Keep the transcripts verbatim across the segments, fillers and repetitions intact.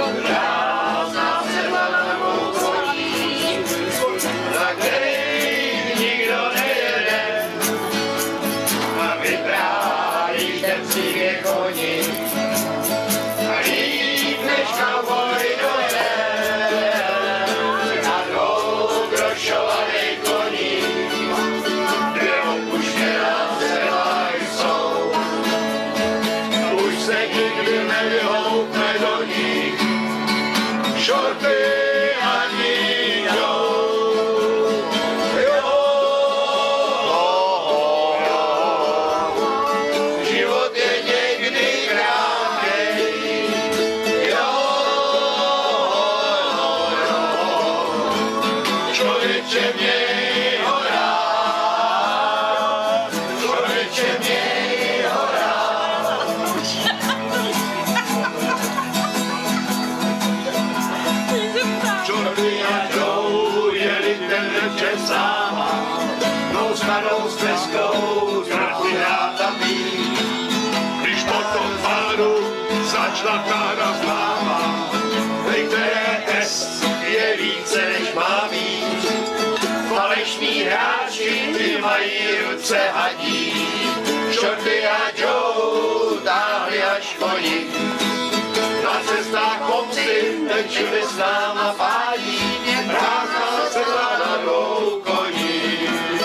Začala kára známa, ve které test je více než má být. Falešní hráči ty mají ruce hadí, Shorty a Joe táhli až koni. Na cestách pomsty všude s náma pádí, prázdná sedla na dvou koní.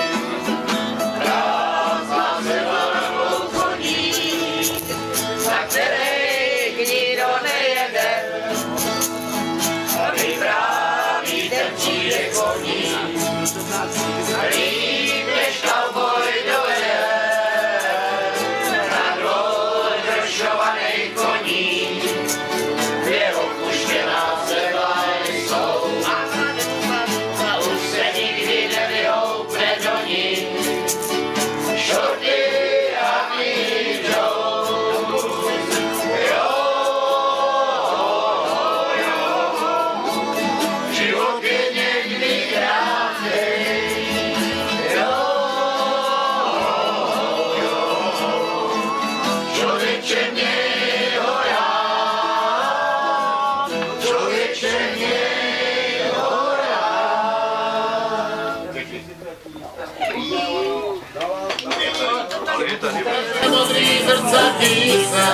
Prázdná sedla na dvou koní, za které nikdo nejede, a vypráví ten příběh koní. Líp než cowboy dojede, na dvou drošovaných koní. V jeho puštěná sedla jsou, a už se nikdy nevyhoupne do ní. Shorty a Joe, jo. Život je někdy krásnej, jo, jo. Člověče, měj ho rád, člověče, měj ho rád. Modrý zrcadlí se,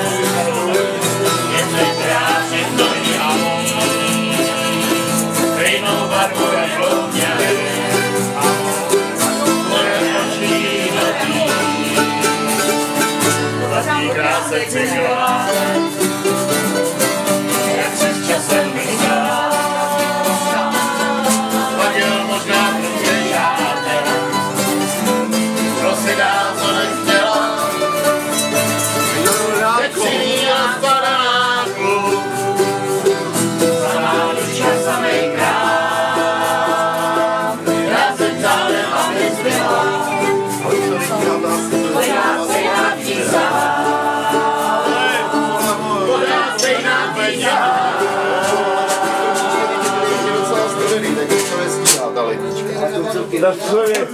je to krásně stojí a stejnou barvu jak louně, moje očí letí, vlastní kráse cihla, jak si s časem vyzdá, pak jo možná průběh žádné, kdo si dá, co nechtěla, teď si ní a spadá na klub, za náduška samej krám, já jsem zálem a vyzbyla, podá se nám tíza, podá se nám tíza. Na člověk,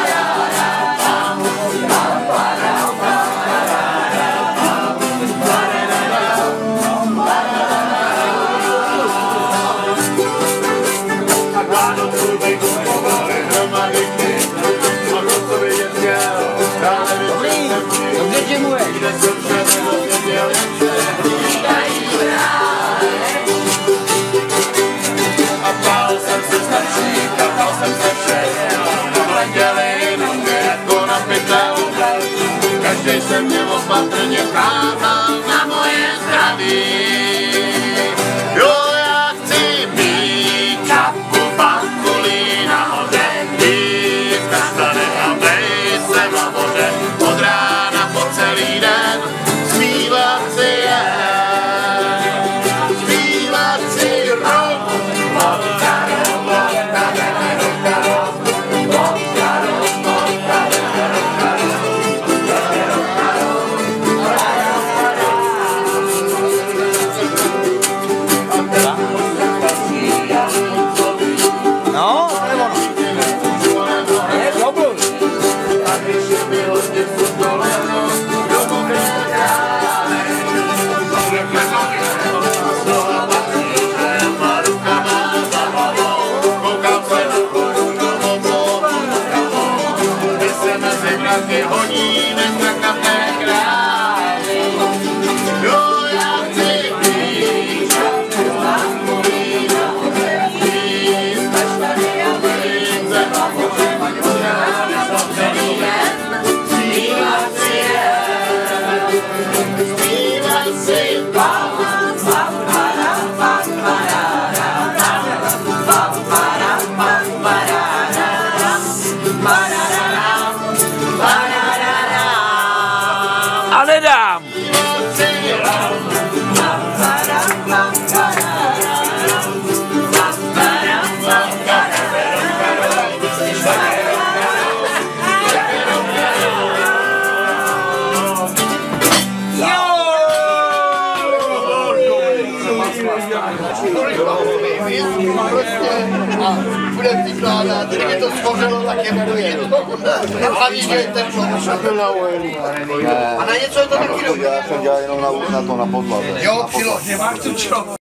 Bye. si pam, pam, para, pam, para, pam, para, pam, para, A nedám! A budeme vykládat, kdyby to schořelo, tak je to jedno. Hlavně, že je teplo. A na něco je to taky dobré. Já jsem dělal jenom na, na to, na podlaze. Jo, přilož.